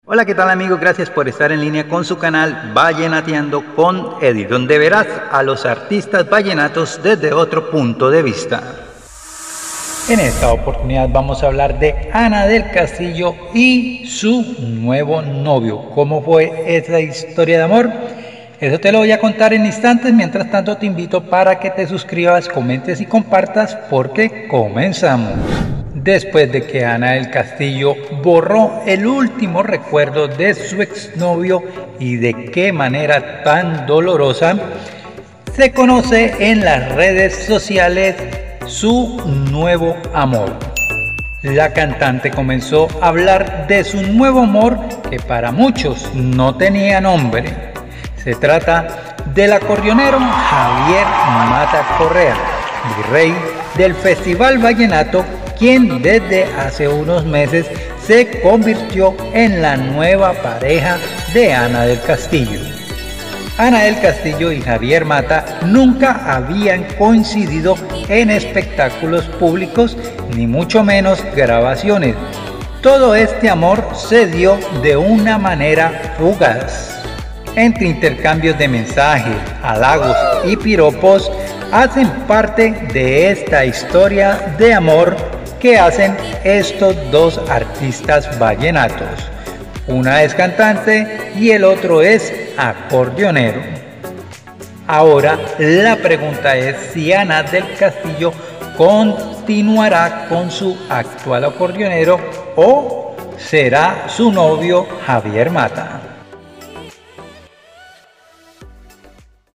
Hola, ¿qué tal amigos? Gracias por estar en línea con su canal Vallenateando con Eddie, donde verás a los artistas vallenatos desde otro punto de vista. En esta oportunidad vamos a hablar de Ana del Castillo y su nuevo novio. ¿Cómo fue esa historia de amor? Eso te lo voy a contar en instantes. Mientras tanto te invito para que te suscribas, comentes y compartas porque comenzamos. Después de que Ana del Castillo borró el último recuerdo de su exnovio y de qué manera tan dolorosa, se conoce en las redes sociales su nuevo amor. La cantante comenzó a hablar de su nuevo amor que para muchos no tenía nombre. Se trata del acordeonero Javier Mata Correa, virrey del Festival Vallenato, quien desde hace unos meses se convirtió en la nueva pareja de Ana del Castillo. Ana del Castillo y Javier Mata nunca habían coincidido en espectáculos públicos, ni mucho menos grabaciones. Todo este amor se dio de una manera fugaz. Entre intercambios de mensajes, halagos y piropos, hacen parte de esta historia de amor que hacen estos dos artistas vallenatos. Una es cantante y el otro es acordeonero. Ahora la pregunta es si Ana del Castillo continuará con su actual acordeonero o será su novio Javier Mata.